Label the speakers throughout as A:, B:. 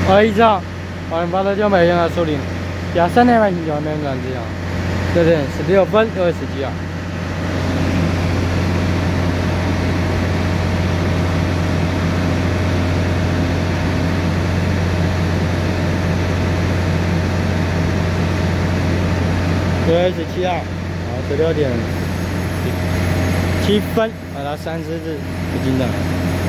A: 我一张，我们把它就买让他处理，加3年半就要买这样子呀，对不对？16分60几啊。 27号，好16.7分，把它30字不进的。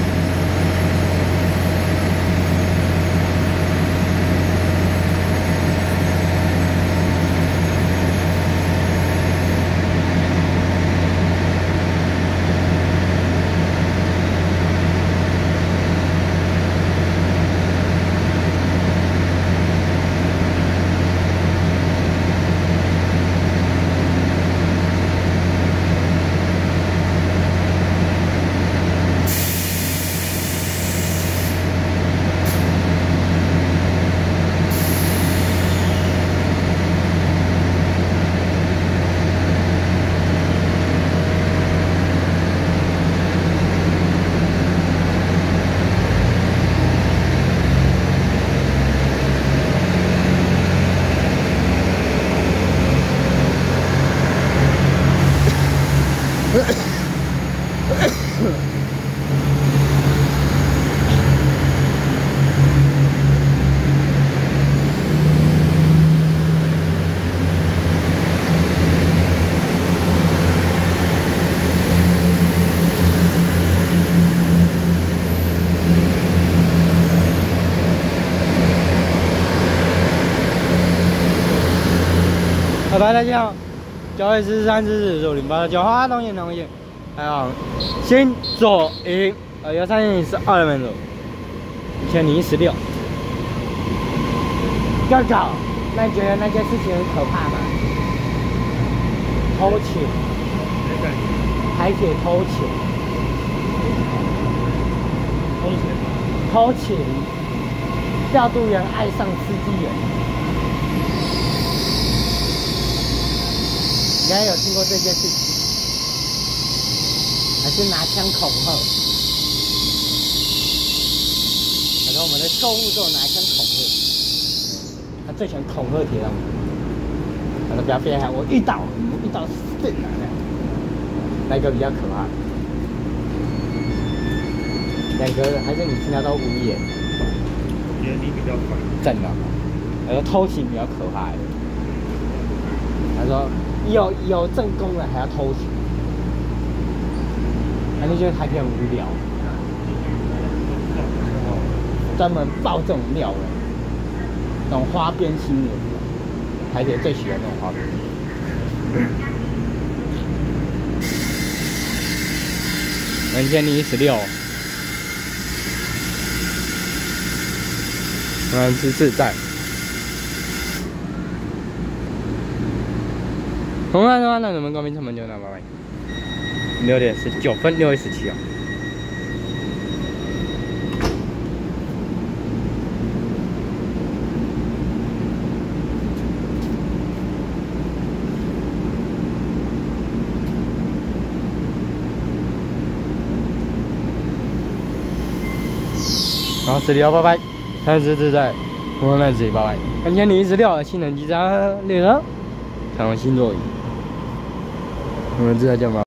A: 拜大家好，交会43支持手领把它交花东西，还好，先左营130是2人走，1016。哥哥，那你觉得那件事情很可怕吗？偷钱，台铁偷钱，偷钱，调度员爱上司机员。 应该有听过这件事情，还是拿枪恐吓？他说我们的购物之后拿枪恐吓，他最喜欢恐吓铁道员。他说不要变害，我遇到死定了。哪个比较可怕？两个还是你听他都无言？
B: 我觉得你比较快。
A: 真的，他说偷情比较可怕。他说。 有正宫的还要偷情，那觉得台铁很无聊，专门爆这种料的，那种花边新闻，台铁最喜欢那种花边。1016，自在。 同样的话，那我们高频成本就那拜拜。6:19分6:17啊。然后16拜拜，30自在，我们自己拜拜。感谢你16性能机加列车，采用新座椅。我们这台叫什么？